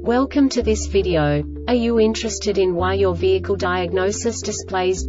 Welcome to this video. Are you interested in why your vehicle diagnosis displays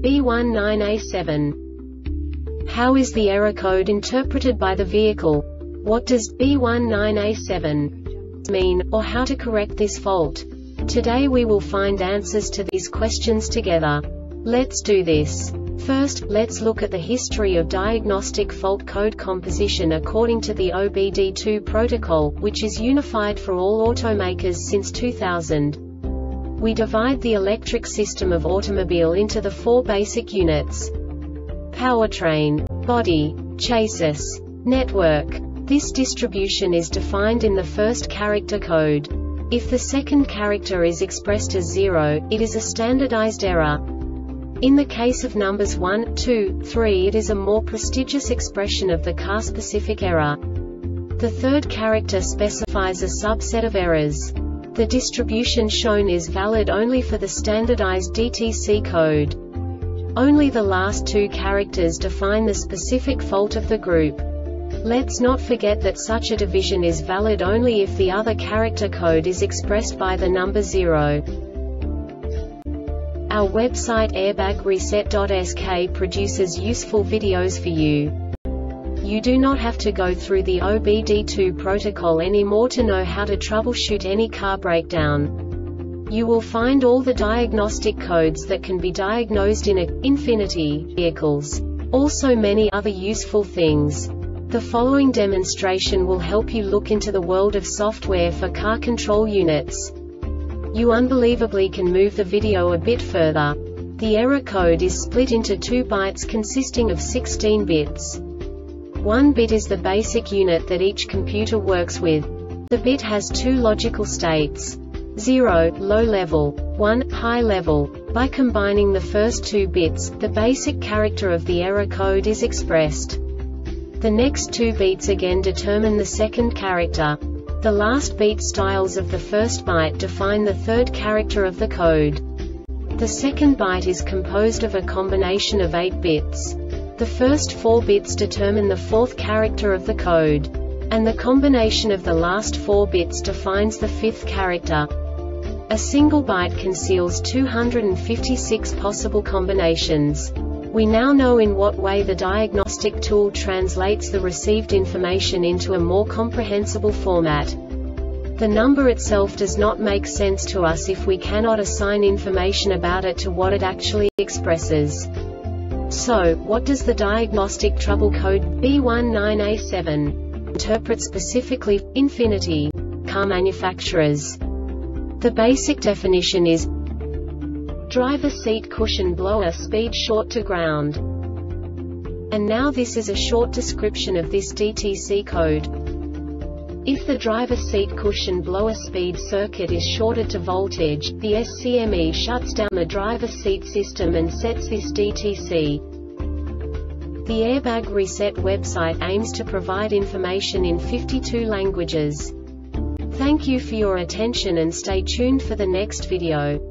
B19A7? How is the error code interpreted by the vehicle? What does B19A7 mean, or how to correct this fault? Today we will find answers to these questions together. Let's do this. First, let's look at the history of diagnostic fault code composition according to the OBD2 protocol, which is unified for all automakers since 2000. We divide the electric system of automobile into the four basic units: powertrain, body, chassis, network. This distribution is defined in the first character code. If the second character is expressed as 0, it is a standardized error. In the case of numbers 1, 2, 3, it is a more prestigious expression of the car-specific error. The third character specifies a subset of errors. The distribution shown is valid only for the standardized DTC code. Only the last two characters define the specific fault of the group. Let's not forget that such a division is valid only if the other character code is expressed by the number 0. Our website airbagreset.sk produces useful videos for you. You do not have to go through the OBD2 protocol anymore to know how to troubleshoot any car breakdown. You will find all the diagnostic codes that can be diagnosed in Infiniti vehicles. Also many other useful things. The following demonstration will help you look into the world of software for car control units. You unbelievably can move the video a bit further. The error code is split into 2 bytes consisting of 16 bits. 1 bit is the basic unit that each computer works with. The bit has 2 logical states: 0, low level, 1, high level. By combining the first 2 bits, the basic character of the error code is expressed. The next 2 beats again determine the second character. The last beat styles of the first byte define the third character of the code. The second byte is composed of a combination of 8 bits. The first 4 bits determine the fourth character of the code. And the combination of the last 4 bits defines the fifth character. A single byte conceals 256 possible combinations. We now know in what way the diagnostic tool translates the received information into a more comprehensible format. The number itself does not make sense to us if we cannot assign information about it to what it actually expresses. So, what does the diagnostic trouble code B19A7 interpret specifically for Infiniti car manufacturers? The basic definition is driver seat cushion blower speed short to ground. And now this is a short description of this DTC code. If the driver seat cushion blower speed circuit is shorted to voltage, the SCME shuts down the driver seat system and sets this DTC. The Airbag Reset website aims to provide information in 52 languages. Thank you for your attention and stay tuned for the next video.